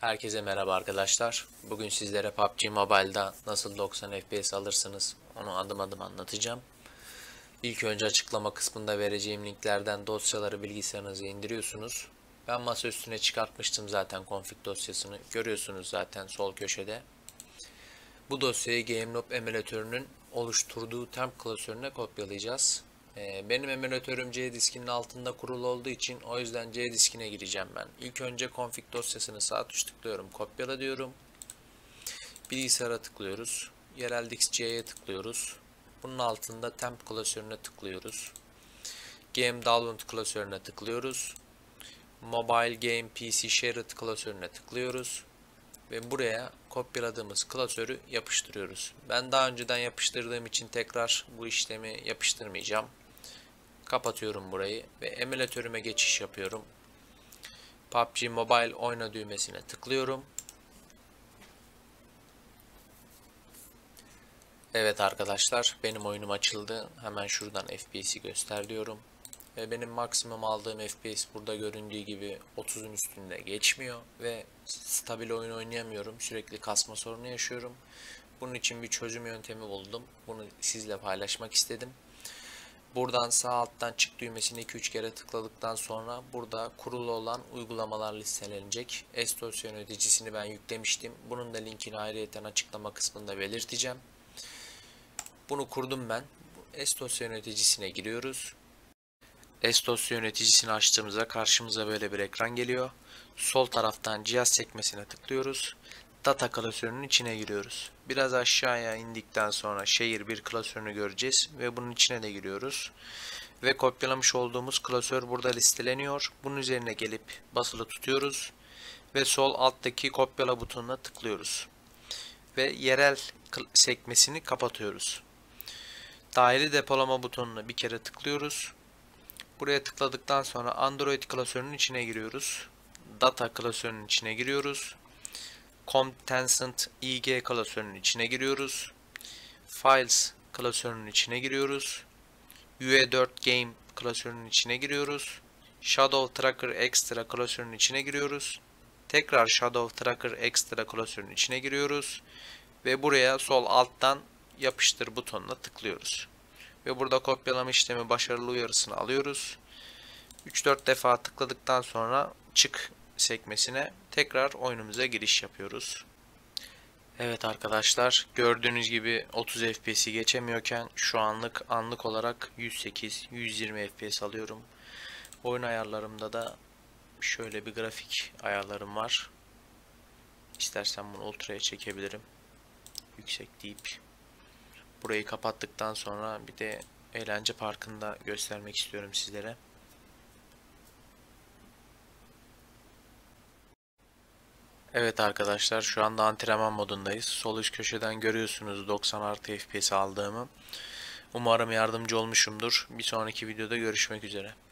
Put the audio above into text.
Herkese merhaba arkadaşlar. Bugün sizlere PUBG Mobile'da nasıl 90 FPS alırsınız onu adım adım anlatacağım. İlk önce açıklama kısmında vereceğim linklerden dosyaları bilgisayarınıza indiriyorsunuz. Ben masa üstüne çıkartmıştım zaten config dosyasını. Görüyorsunuz zaten sol köşede. Bu dosyayı GameLoop emülatörünün oluşturduğu temp klasörüne kopyalayacağız. Benim emülatörüm C diskinin altında kurulu olduğu için o yüzden C diskine gireceğim ben. İlk önce config dosyasını sağ tuş tıklıyorum, kopyala diyorum. Bilgisayara tıklıyoruz. Yerel disk C'ye tıklıyoruz. Bunun altında temp klasörüne tıklıyoruz. Game Download klasörüne tıklıyoruz. Mobile Game PC Shared klasörüne tıklıyoruz. Ve buraya kopyaladığımız klasörü yapıştırıyoruz. Ben daha önceden yapıştırdığım için tekrar bu işlemi yapıştırmayacağım. Kapatıyorum burayı ve emülatörüme geçiş yapıyorum. PUBG Mobile oyna düğmesine tıklıyorum. Evet arkadaşlar, benim oyunum açıldı. Hemen şuradan FPS'i göster diyorum. Ve benim maksimum aldığım FPS burada göründüğü gibi 30'un üstünde geçmiyor ve stabil oyun oynayamıyorum. Sürekli kasma sorunu yaşıyorum. Bunun için bir çözüm yöntemi buldum. Bunu sizle paylaşmak istedim. Buradan sağ alttan çık düğmesini 2-3 kere tıkladıktan sonra burada kurulu olan uygulamalar listelenecek. S-Dosya yöneticisini ben yüklemiştim. Bunun da linkini ayrıyeten açıklama kısmında belirteceğim. Bunu kurdum ben. S-Dosya yöneticisine giriyoruz. S-Dosya yöneticisini açtığımızda karşımıza böyle bir ekran geliyor. Sol taraftan cihaz sekmesine tıklıyoruz. Data klasörünün içine giriyoruz. Biraz aşağıya indikten sonra Share bir klasörünü göreceğiz ve bunun içine de giriyoruz. Ve kopyalamış olduğumuz klasör burada listeleniyor. Bunun üzerine gelip basılı tutuyoruz ve sol alttaki kopyala butonuna tıklıyoruz. Ve yerel sekmesini kapatıyoruz. Dahili depolama butonuna bir kere tıklıyoruz. Buraya tıkladıktan sonra Android klasörünün içine giriyoruz. Data klasörünün içine giriyoruz. Contencent IG klasörünün içine giriyoruz. Files klasörünün içine giriyoruz. UE4 Game klasörünün içine giriyoruz. Shadow Tracker Extra klasörünün içine giriyoruz. Tekrar Shadow Tracker Extra klasörünün içine giriyoruz. Ve buraya sol alttan yapıştır butonuna tıklıyoruz. Ve burada kopyalama işlemi başarılı uyarısını alıyoruz. 3-4 defa tıkladıktan sonra çık sekmesine tekrar oyunumuza giriş yapıyoruz. Evet arkadaşlar, gördüğünüz gibi 30 FPS'i geçemiyorken şu anlık olarak 108-120 FPS alıyorum. Oyun ayarlarımda da şöyle bir grafik ayarlarım var. İstersen bunu ultra'ya çekebilirim. Yüksek deyip burayı kapattıktan sonra bir de eğlence parkında göstermek istiyorum sizlere. Evet arkadaşlar, şu anda antrenman modundayız. Sol üst köşeden görüyorsunuz 90 artı FPS aldığımı. Umarım yardımcı olmuşumdur. Bir sonraki videoda görüşmek üzere.